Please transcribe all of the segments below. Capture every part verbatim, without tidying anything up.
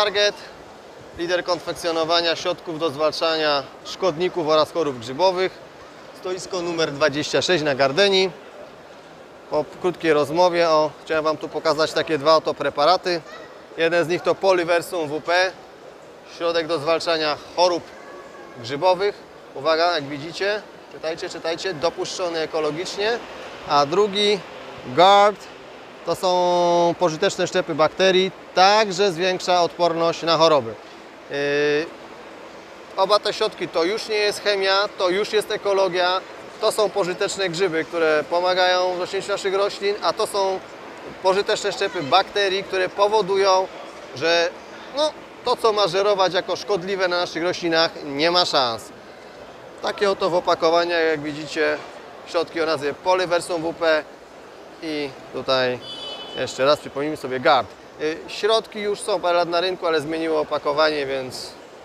Target, lider konfekcjonowania środków do zwalczania szkodników oraz chorób grzybowych. Stoisko numer dwadzieścia sześć na Gardeni. Po krótkiej rozmowie o, chciałem Wam tu pokazać takie dwa oto preparaty. Jeden z nich to Polyversum W P, środek do zwalczania chorób grzybowych. Uwaga, jak widzicie, czytajcie, czytajcie, dopuszczony ekologicznie. A drugi Guard, to są pożyteczne szczepy bakterii, także zwiększa odporność na choroby. Yy, oba te środki to już nie jest chemia, to już jest ekologia. To są pożyteczne grzyby, które pomagają w rośnięciu naszych roślin, a to są pożyteczne szczepy bakterii, które powodują, że no, to, co ma żerować jako szkodliwe na naszych roślinach, nie ma szans. Takie oto w opakowaniach, jak widzicie, środki o nazwie Polyversum W P i tutaj jeszcze raz przypomnijmy sobie Guard. Środki już są parę lat na rynku, ale zmieniło opakowanie, więc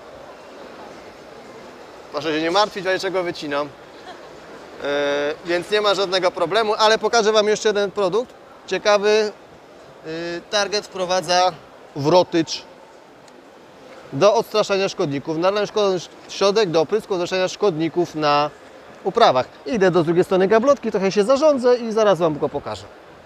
proszę się nie martwić, dlaczego wycinam. Yy, więc nie ma żadnego problemu, ale pokażę Wam jeszcze jeden produkt ciekawy. Yy, Target wprowadza wrotycz do odstraszania szkodników. Nalałem środek do oprysku odstraszania szkodników na uprawach. Idę do drugiej strony gablotki, trochę się zarządzę i zaraz Wam go pokażę.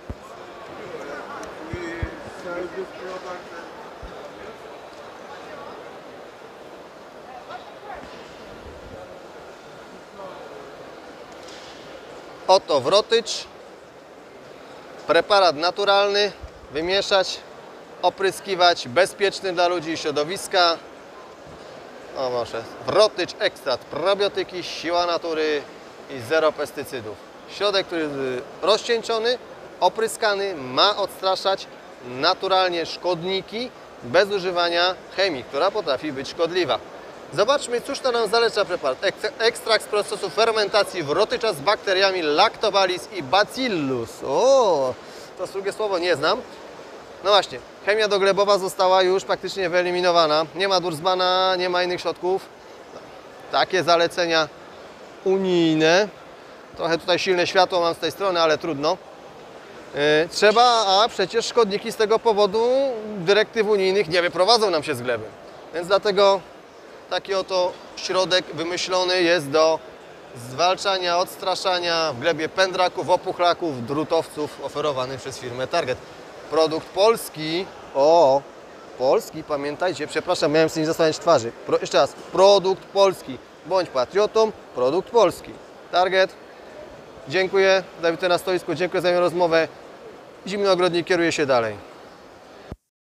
Oto wrotycz, preparat naturalny, wymieszać, opryskiwać, bezpieczny dla ludzi i środowiska. O proszę, wrotycz ekstrakt, probiotyki, siła natury i zero pestycydów. Środek, który jest rozcieńczony, opryskany, ma odstraszać naturalnie szkodniki bez używania chemii, która potrafi być szkodliwa. Zobaczmy, cóż to nam zaleca preparat. Ekstrakt z procesu fermentacji wrotycza z bakteriami Lactobacillus i Bacillus. O, to drugie słowo nie znam. No właśnie, chemia doglebowa została już praktycznie wyeliminowana. Nie ma Dursmana, nie ma innych środków. Takie zalecenia unijne. Trochę tutaj silne światło mam z tej strony, ale trudno. Yy, trzeba, a przecież szkodniki z tego powodu dyrektyw unijnych nie wyprowadzą nam się z gleby. Więc dlatego taki oto środek wymyślony jest do zwalczania, odstraszania w glebie pędraków, opuchlaków, drutowców, oferowany przez firmę Target. Produkt polski, o, polski, pamiętajcie, przepraszam, miałem sobie nie zasłaniać twarzy. Pro, jeszcze raz, produkt polski, bądź patriotą, produkt polski. Target, dziękuję za wizytę na stoisku, dziękuję za moją rozmowę. Zimny ogrodnik kieruje się dalej.